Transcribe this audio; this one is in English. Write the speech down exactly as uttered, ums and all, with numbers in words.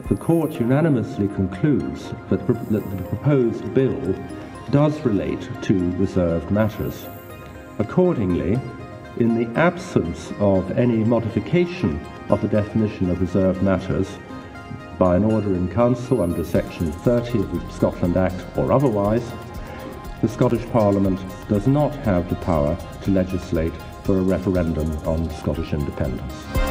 the Court unanimously concludes that the proposed bill does relate to reserved matters. Accordingly, in the absence of any modification of the definition of reserved matters by an order in Council under Section thirty of the Scotland Act or otherwise, the Scottish Parliament does not have the power to legislate for a referendum on Scottish independence.